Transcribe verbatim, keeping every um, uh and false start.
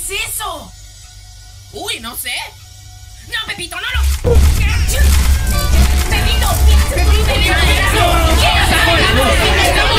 es eso? Uy, no sé. No, Pepito, no lo... ¡Pepito! ¡Pepito! ¡Pepito!